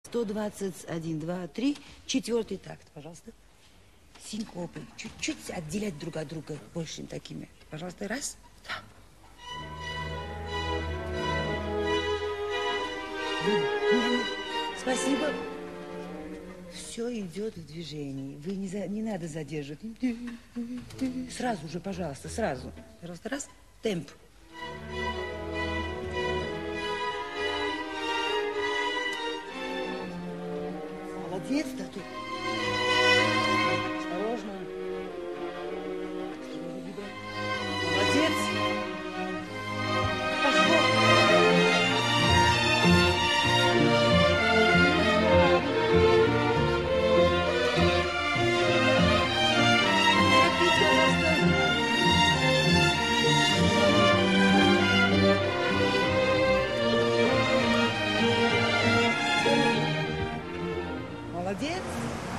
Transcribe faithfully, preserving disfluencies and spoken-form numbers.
сто двадцать один, два, три, четвертый такт, пожалуйста. Синкопы. Чуть-чуть отделять друг от друга большими такими. Пожалуйста, раз. Да. Спасибо. Все идет в движении. Вы не, за, не надо задерживать. Сразу же, пожалуйста, сразу. Пожалуйста, раз. Темп. Молодец, да тут. Осторожно. Молодец. Пошло. Молодец.